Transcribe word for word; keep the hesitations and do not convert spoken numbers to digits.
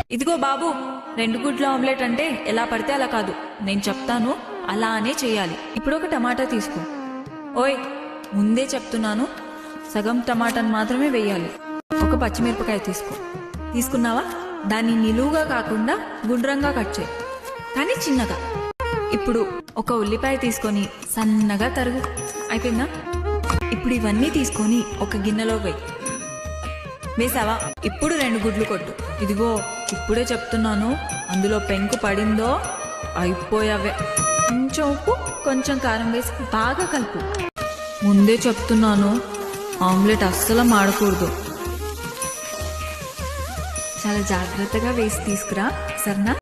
ఇదిగో బాబు, రెండు గుడ్ల ఆమ్లెట్ అంటే ఎలా పడితే అలా కాదు, నేను చెప్తాను అలానే చేయాలి. ఇప్పుడు ఒక టమాటా తీసుకో. ఓయ్, ముందే చెప్తున్నాను, సగం టమాటాను మాత్రమే వేయాలి. ఒక పచ్చిమిరపకాయ తీసుకో. తీసుకున్నావా? దాన్ని నిలువుగా కాకుండా గుండ్రంగా కట్ చేయి, కానీ చిన్నగా. ఇప్పుడు ఒక ఉల్లిపాయ తీసుకొని సన్నగా తరుగు. అయిపోయిందా? ఇప్పుడు ఇవన్నీ తీసుకొని ఒక గిన్నెలో వేయి. వేసావా? ఇప్పుడు రెండు గుడ్లు కొట్టు. ఇదిగో ఇప్పుడే చెప్తున్నాను, అందులో పెంకు పడిందో అయిపోయావే. కొంచెం ఉప్పు, కొంచెం కారం వేసి బాగా కలుపు. ముందే చెప్తున్నాను, ఆమ్లెట్ అస్సలు మాడకూడదు. చాలా జాగ్రత్తగా వేసి తీసుకురా, సరేనా?